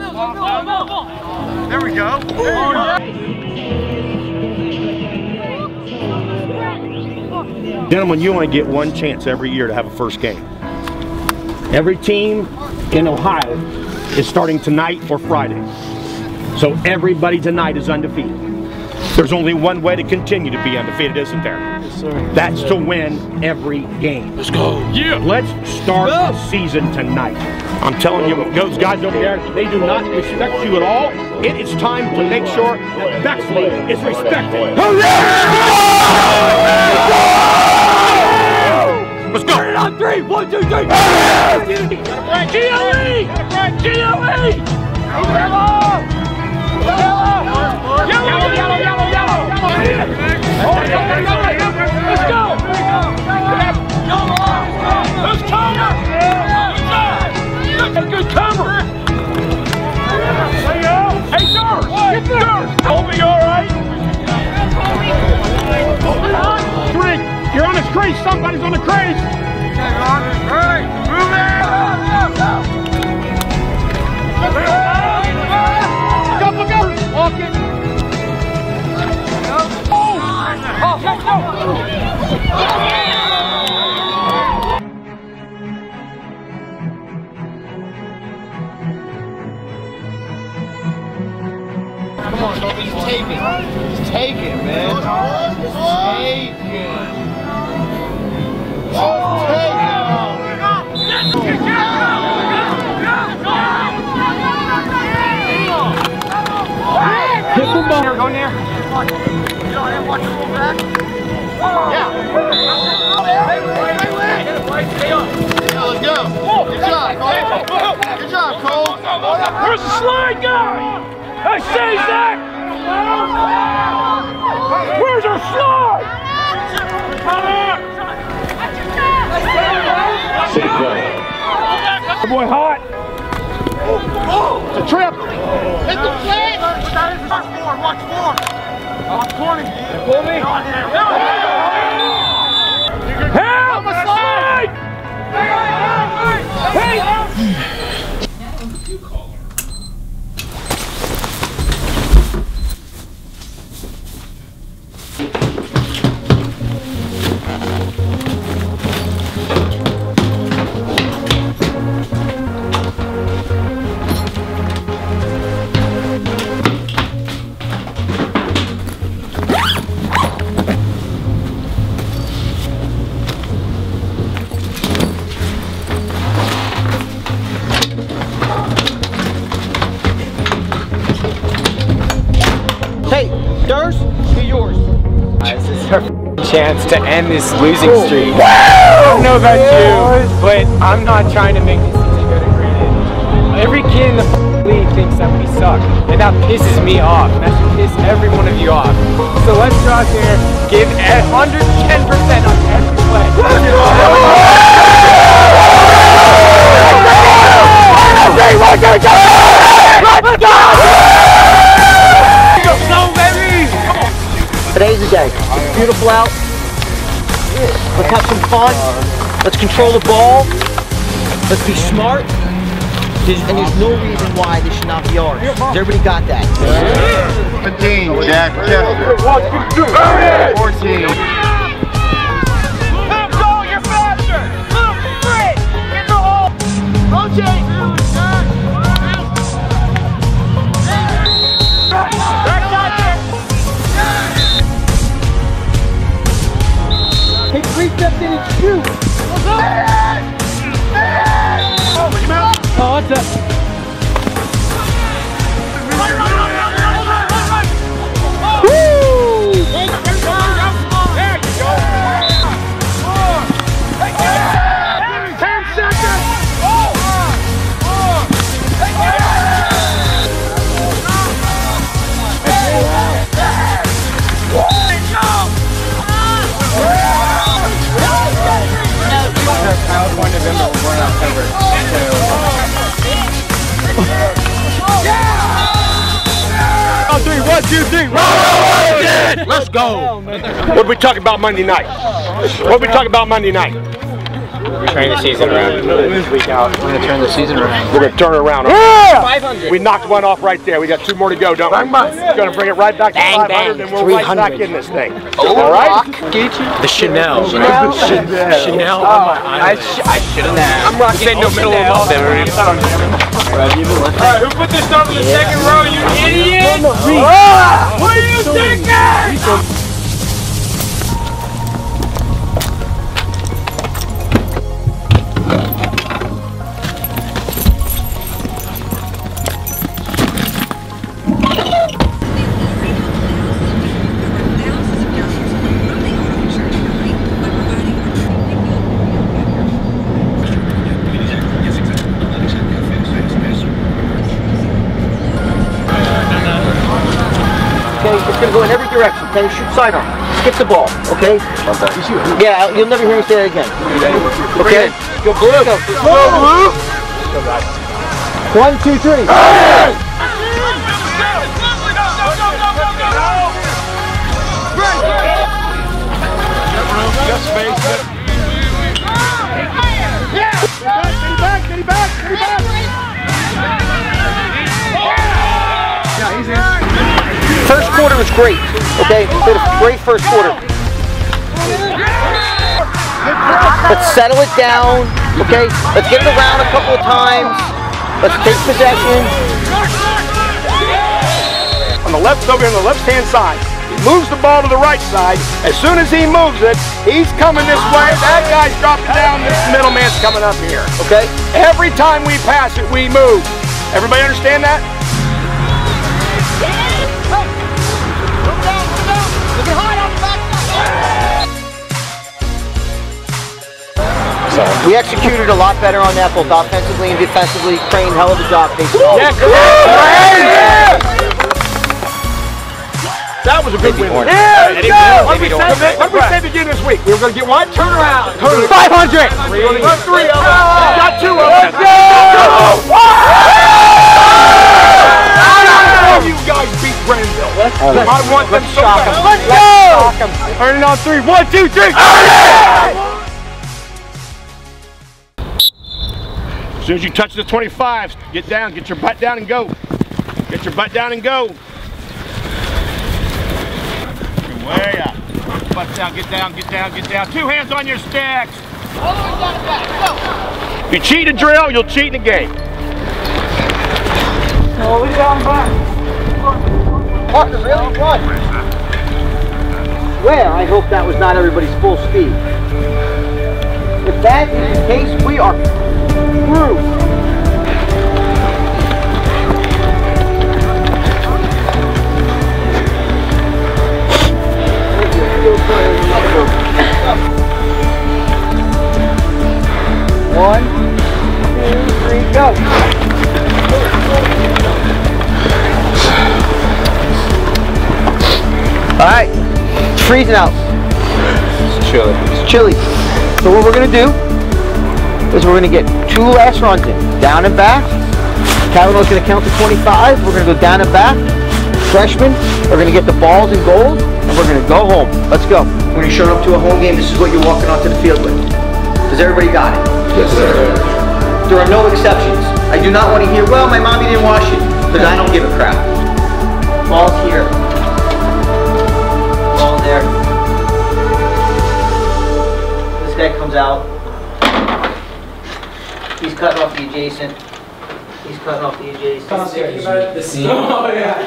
There we go. Gentlemen, you only get one chance every year to have a first game. Every team in Ohio is starting tonight or Friday. So everybody tonight is undefeated. There's only one way to continue to be undefeated, isn't there? Yes, sir. That's to win every game. Let's go. Yeah. Let's start the season tonight. I'm telling you, those guys over there, they do not respect you at all. It is time to make sure that Bexley is respected. Let's go. On 3, 1, 2, 3. GLE! GLE! Let's go! Let's cover! That's a good cover! Hey, Durs! Colby, all right? Drink! You're on his crease! Somebody's on the crease! Hey, move it! Go! Walk it! Come on, Colby, just take it. Just take it, man. Just take it. Just take it. Hit the ball. Go near. Watch the full back. Yeah. Let's go. Good job, Cole. Good job, Cole. Where's the slide guy? Hey, say Zach! Where's our slide? Boy, hot. It's a trip. Hit the flag. Watch 4. Watch 20. Pull me. Help! Slide! Hey! Hey, Durs, you're yours. This is our chance to end this losing streak. I don't know about you, but I'm not trying to make this season go to graded. Every kid in the league thinks that we suck, and that pisses me off, and that should piss every one of you off. So let's go out there, give 110% on every play. Let's go! Today's the day. It's beautiful out. Let's have some fun. Let's control the ball. Let's be smart. And there's no reason why this should not be ours. Everybody got that? 15, Jack. 14. Let's go, you're faster! Move, straight! Get the hole! Rotate! Take 3 steps in and shoot. Oh, what's up? Woo! There you go. 10 seconds. November, we're going October. On 3, 1, 2, 3. Let's go. What did we talk about Monday night? What did we talk about Monday night? Turning the season around. Week out. We're going to turn the season around. We're going to turn it around. Yeah! 500. We knocked one off right there. We got 2 more to go, don't we? Going to bring it right back to 500 and we're right back in this thing. All right? The Chanel. Chanel? Chanel on my eye. I should have. I'm rocking no middle of there. Alright, who put this up in the second row, you idiot? What are you thinking? It's going to go in every direction. Can you shoot sidearm? Skip the ball, okay? Yeah, you'll never hear me say that again. Okay? Go blue. Go blue. 1, 2, 3. Just face it. Get him back. Yeah, he's in. First quarter was great, okay? Did a great first quarter. Let's settle it down, okay? Let's get it around a couple of times. Let's take possession. On the left, over on the left-hand side. He moves the ball to the right side. As soon as he moves it, he's coming this way. That guy's dropping down. This middleman's coming up here. Okay? Every time we pass it, we move. Everybody understand that? We executed a lot better on that, both offensively and defensively. Crane, hell of a job. Yeah, that was a good win. Yeah, let's go! What did we say begin this week? We were going to get one? Turn around. 500! We're going to get 3 of them. We got 2 of them. Let's go! You guys beat Granville. I want them so bad. Let's go! Earning on 3. 1, 2, 3. As soon as you touch the 25, get down, get your butt down and go. Get your butt down and go. Way up. Butt down, get down, get down, get down. 2 hands on your sticks. All the way down and back, go. You cheat a drill, you'll cheat in a game. All the way down and back. Parker, really? What? Well, I hope that was not everybody's full speed. If that is the case, we are through. One, 2, 3, go. All right, it's freezing out. It's chilly. It's chilly. So what we're gonna do is we're gonna get 2 last runs in, down and back. Cavalino's gonna count to 25. We're gonna go down and back. Freshmen are gonna get the balls and goals, and we're gonna go home. Let's go. When you're showing up to a home game, this is what you're walking onto the field with. Does everybody got it? Yes, sir. There are no exceptions. I do not want to hear, well, my mommy didn't wash it, because I don't give a crap. Ball's here. Ball there. This guy comes out. He's cutting off the adjacent. He's cutting off the adjacent. The scene. Oh, yeah.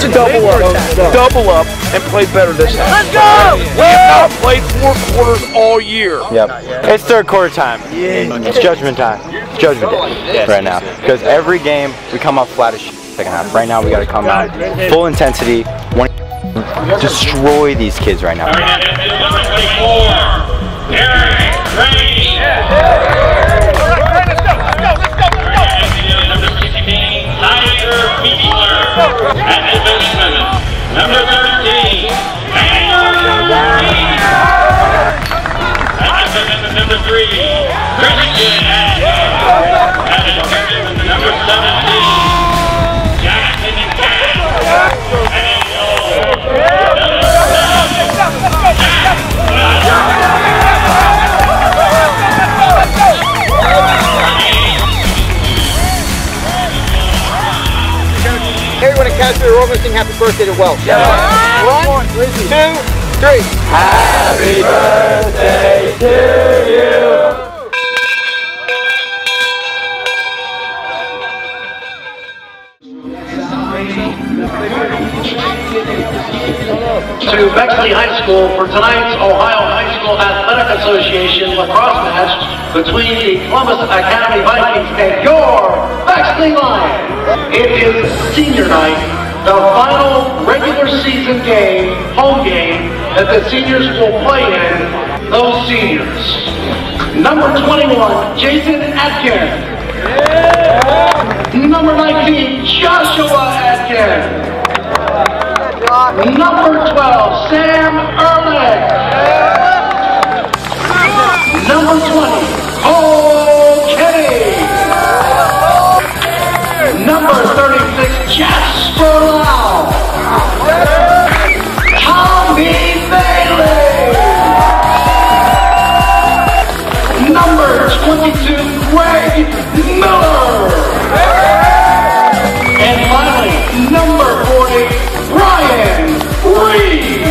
double up and play better this time. Let's go! We have not played 4 quarters all year. Yep. It's third quarter time. It's judgment time. It's judgment day right now. Because every game we come up flat as shit second half. Right now we got to come out full intensity. Want to destroy these kids right now. Number 24, Hare, ready. Number 16, Tiger Beebler. At the benchman. Number 13, Number 3, Christian Adkin D. Number 17, Jack Everyone at Casper, we're all going to sing happy birthday to Welsh. Yeah. 1, 2, 3. Happy birthday to you. To Bexley High School for tonight's Ohio High School Athletic Association lacrosse match between the Columbus Academy Vikings and your Bexley Lions. It is senior night, the final regular season game, home game, that the seniors will play in. Those seniors. Number 21, Jason Adkin. Number 19, Joshua Adkin. Number 12, Sam Ehrlich. Number 20, O'Kenny. Number 36, Jasper Lau. Tommy Bailey. Number 22, Greg Miller. And finally, number 40, Ryan Reed.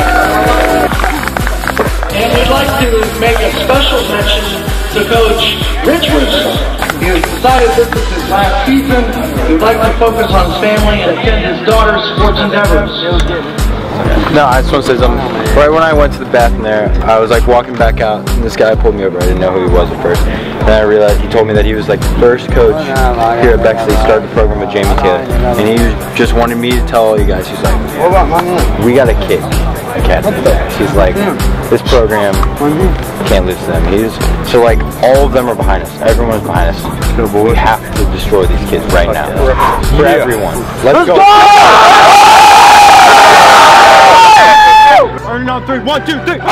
And we'd like to make a special mention to Coach Rich Russo. He has decided this is his last season. We'd like to focus on his family and attend his daughter's sports endeavors. No, I just want to say something. Right when I went to the bathroom there, I was like walking back out, and this guy pulled me over. I didn't know who he was at first. And I realized he told me that he was like the first coach here at Bexley, started the program with Jamie Taylor. And he just wanted me to tell all you guys, he's like, we got a kid academy. He's like, this program can't lose to them. So like all of them are behind us. Everyone's behind us. We have to destroy these kids right now. For everyone. Let's go! Earning on 3. 1, 2, 3.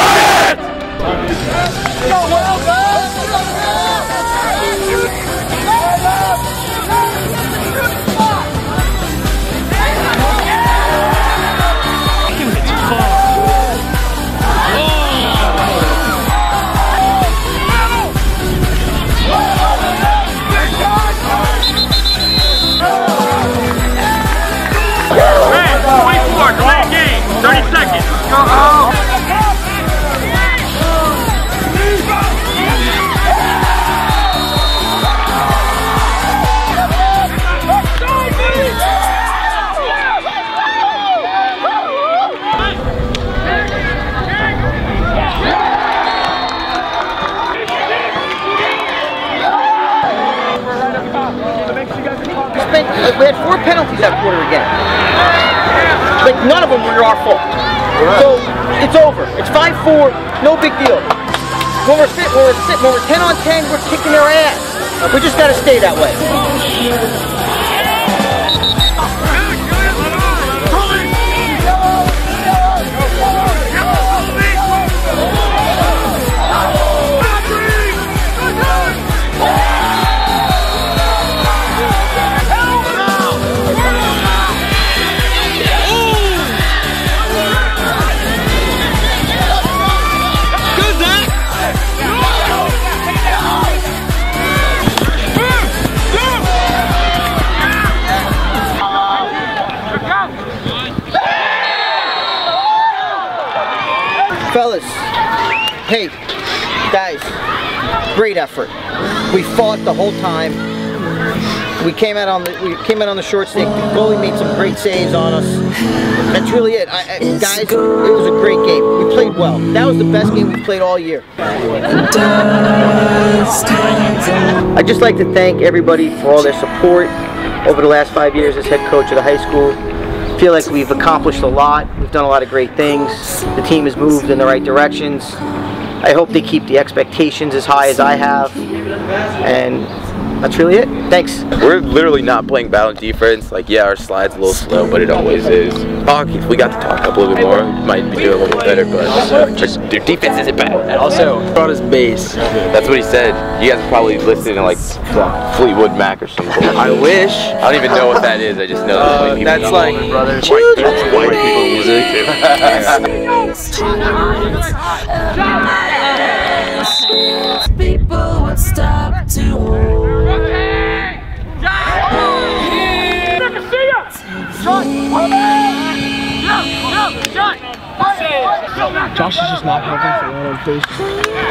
We had 4 penalties that quarter again. Like none of them were our fault. So it's over. It's 5-4. No big deal. When we're 10 on 10, we're kicking their ass. We just got to stay that way. Fellas, hey, guys, great effort. We fought the whole time. We came out on the short stick. The goalie made some great saves on us. That's really it. Guys, it was a great game. We played well. That was the best game we've played all year. I'd just like to thank everybody for all their support over the last 5 years as head coach of the high school. I feel like we've accomplished a lot. We've done a lot of great things. The team has moved in the right directions. I hope they keep the expectations as high as I have. And that's really it. Thanks. We're literally not playing battle defense. Like, yeah, our slide's a little slow, but it always is. If we got to talk up a little bit more, we might be doing a little bit better, but their defense isn't bad. And also, on his base. That's what he said. You guys are probably listening to like Fleetwood Mac or something. I wish. I don't even know what that is. I just know that's like white people music. People would stop to Josh is just not helping for one of them, please.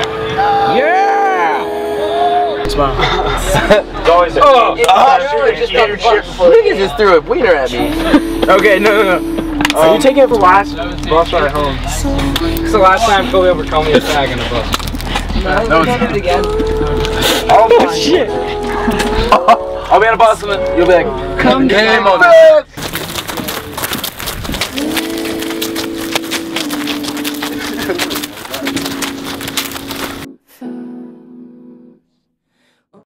Yeah! Smile. Niggas just threw a wiener at me. Okay, no. Are you taking it for last bus ride home? It's the last time Colby ever called me a fag on a bus. No, it's again. Oh shit! I'll be on a bus and you'll be like, come game on this.